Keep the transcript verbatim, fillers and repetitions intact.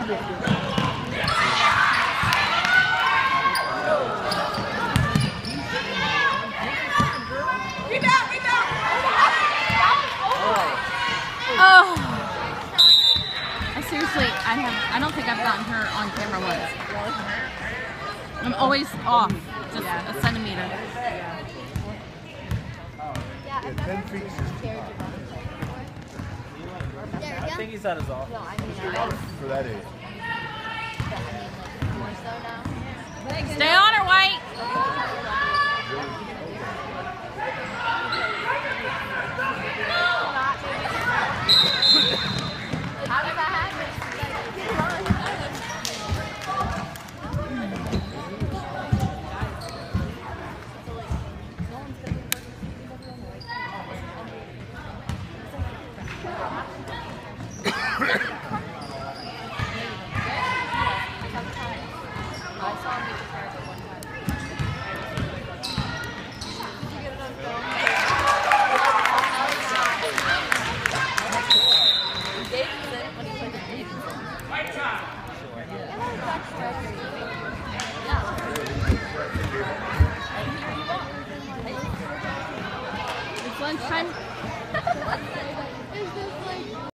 Oh, I seriously, I have. I don't think I've gotten her on camera once. I'm always off, just a centimeter. I think he's at his office. For that age. Stay on her, White. How did that happen? It's lunchtime.